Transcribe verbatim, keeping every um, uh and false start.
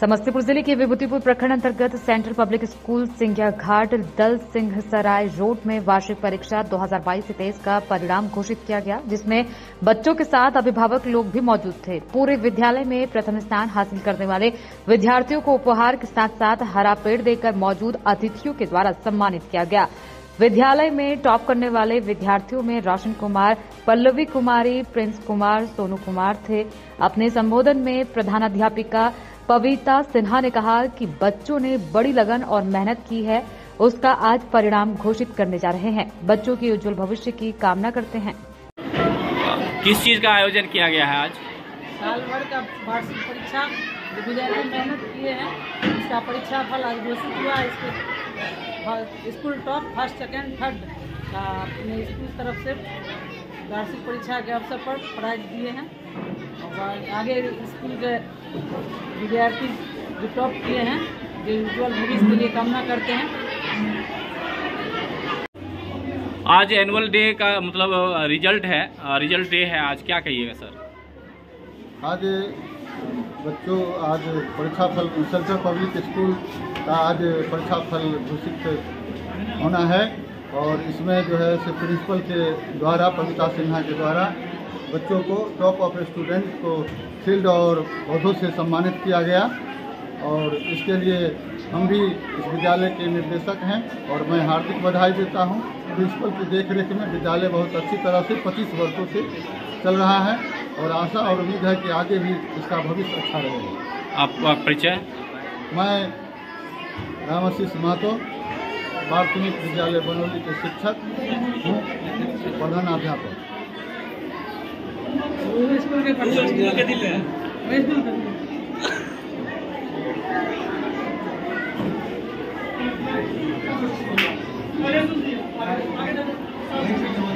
समस्तीपुर जिले के विभूतिपुर प्रखंड अंतर्गत central public school Singhia Ghat दल सिंह सराय रोड में वार्षिक परीक्षा दो हज़ार बाईस से तेईस का परिणाम घोषित किया गया, जिसमें बच्चों के साथ अभिभावक लोग भी मौजूद थे। पूरे विद्यालय में प्रथम स्थान हासिल करने वाले विद्यार्थियों को उपहार के साथ साथ हरा पेड़ देकर मौजूद अतिथियों के द्वारा सम्मानित किया गया। विद्यालय में टॉप करने वाले विद्यार्थियों में रोशन कुमार, पल्लवी कुमारी, प्रिंस कुमार, सोनू कुमार थे। अपने संबोधन में प्रधानाध्यापिका पविता सिन्हा ने कहा कि बच्चों ने बड़ी लगन और मेहनत की है, उसका आज परिणाम घोषित करने जा रहे हैं। बच्चों के उज्जवल भविष्य की कामना करते हैं। किस चीज का आयोजन किया गया है आज? साल भर का वार्षिक परीक्षा विद्यालय मेहनत किए हैं, इसका परीक्षा फल आज घोषित हुआ। इसके school top first second third का अपने स्कूल तरफ से वार्षिक परीक्षा के अवसर पर प्राइज दिए हैं और आगे स्कूल के विद्यार्थी जो टॉप किए हैं, जो उज्जवल भविष्य के लिए कामना करते हैं। आज एनुअल डे का मतलब रिजल्ट है, रिजल्ट डे है आज, क्या कहिएगा सर? आज बच्चों आज परीक्षा फल सेंट्रल पब्लिक स्कूल का आज परीक्षा फल घोषित होना है और इसमें जो है से प्रिंसिपल के द्वारा पविता सिन्हा के द्वारा बच्चों को टॉप ऑफ स्टूडेंट को फील्ड और पौधों से सम्मानित किया गया और इसके लिए हम भी इस विद्यालय के निर्देशक हैं और मैं हार्दिक बधाई देता हूं। प्रिंसिपल की देखरेख में विद्यालय बहुत अच्छी तरह से पच्चीस वर्षों से चल रहा है और आशा और उम्मीद है कि आगे भी इसका भविष्य अच्छा रहेगा। आपका परिचय? मैं रामाशीष महतो, प्राथमिक विद्यालय बनौली के शिक्षक हूँ, प्रधानाध्यापक। स्कूल के